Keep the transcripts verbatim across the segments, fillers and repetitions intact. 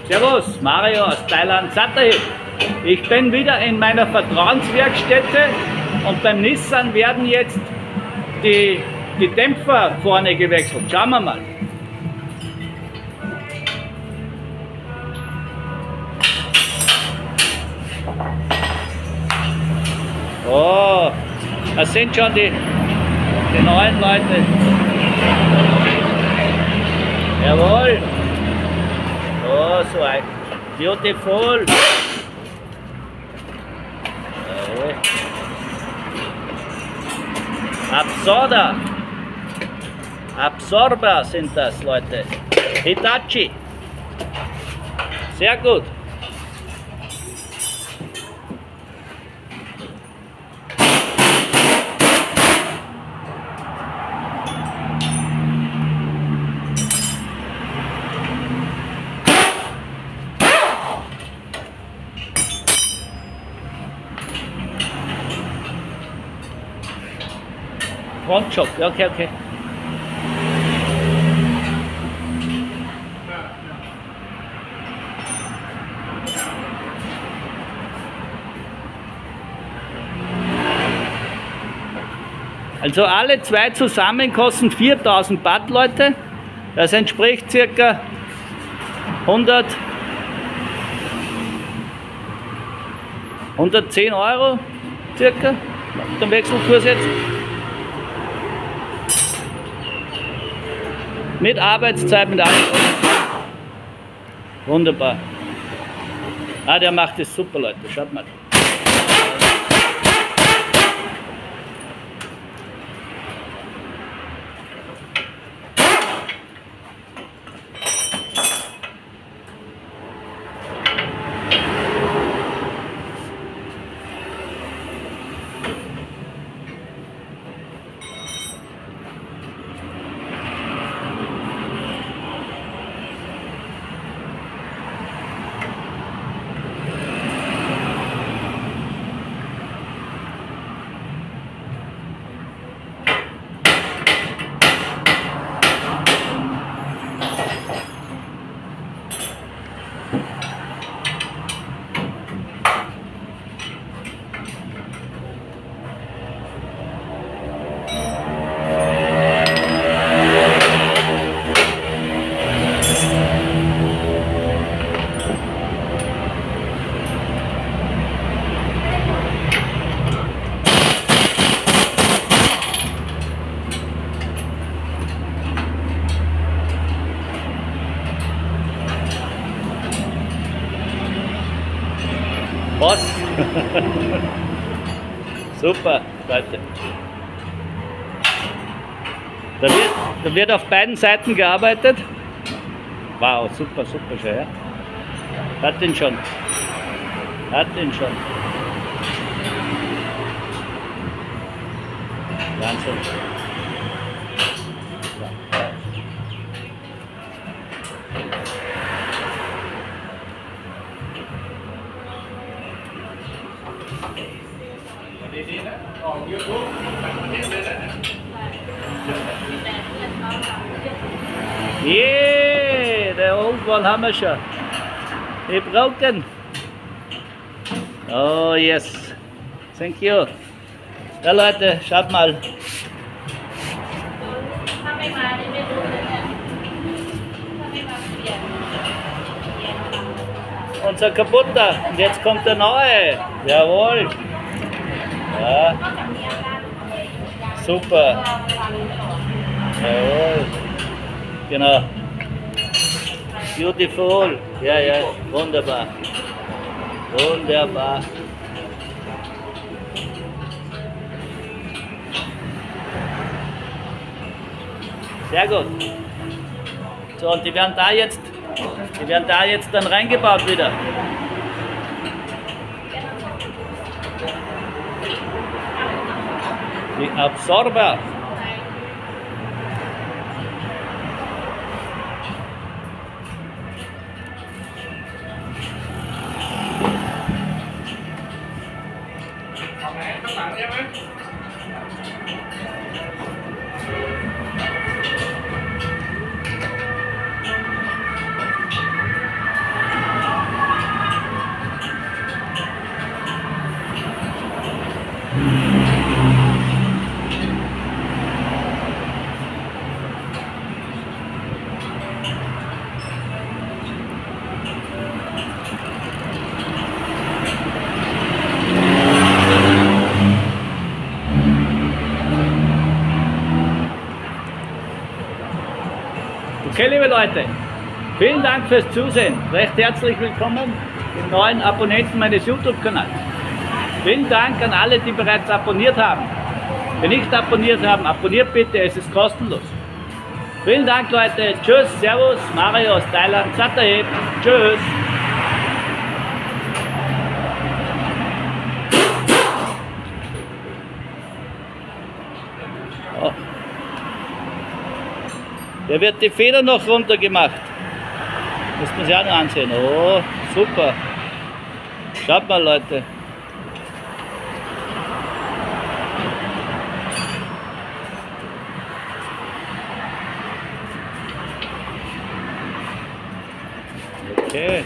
Servus, Mario aus Thailand, Sattahip. Ich bin wieder in meiner Vertrauenswerkstätte und beim Nissan werden jetzt die, die Dämpfer vorne gewechselt. Schauen wir mal. Oh, das sind schon die, die neuen Leute. Jawohl. Oh, so ein beautiful. Jawohl. Absorber. Absorber sind das, Leute. Hitachi. Sehr gut. Frontschock, okay, okay. Also alle zwei zusammen kosten viertausend Baht, Leute. Das entspricht circa hundert, hundertzehn Euro circa. Der Wechselkurs jetzt. Mit Arbeitszeit, mit allem. Wunderbar. Ah, der macht es super, Leute. Schaut mal. Was? Super, Leute. Da wird, da wird auf beiden Seiten gearbeitet. Wow, super, super schön. Ja? Hat den schon. Hat den schon. Wahnsinn. Yeah, der old one haben wir schon. Die broken. Oh yes. Thank you. Ja Leute, schaut mal. Unser kaputter. Und jetzt kommt der neue. Jawohl. Ja. Super. Jawohl. Genau. Beautiful. Ja, ja. Wunderbar. Wunderbar. Sehr gut. So, und die werden da jetzt, die werden da jetzt dann reingebaut wieder. Die Absorber. Okay, liebe Leute, vielen Dank fürs Zusehen. Recht herzlich willkommen den neuen Abonnenten meines YouTube-Kanals. Vielen Dank an alle, die bereits abonniert haben. Wenn nicht abonniert haben, abonniert bitte, es ist kostenlos. Vielen Dank, Leute. Tschüss, Servus, Mario aus Thailand. Sataheb. Tschüss. Oh. Der wird die Feder noch runter gemacht. Muss man sich auch noch ansehen. Oh, super. Schaut mal, Leute. Okay.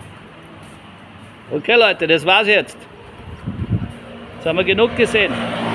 Okay, Leute, das war's jetzt. Jetzt haben wir genug gesehen.